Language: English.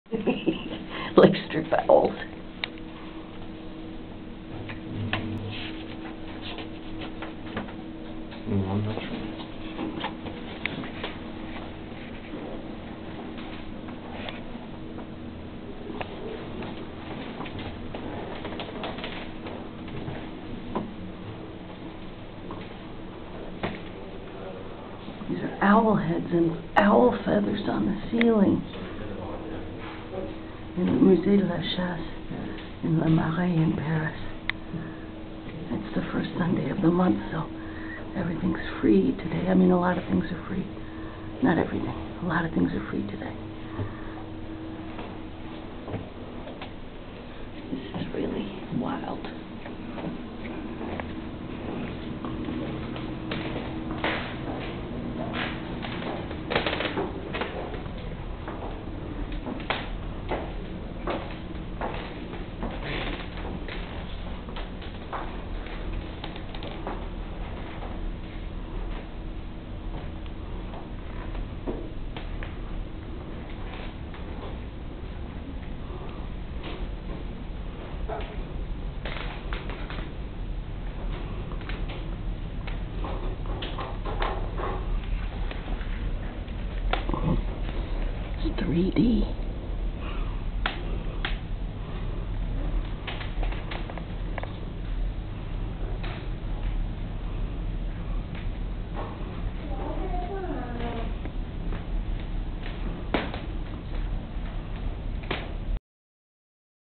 Like strip owls. I'm not sure. These are owl heads and owl feathers on the ceiling in the Musée de la Chasse in the Marais in Paris. It's the first Sunday of the month, so everything's free today. I mean, a lot of things are free. Not everything. A lot of things are free today. This is really wild. It's 3D.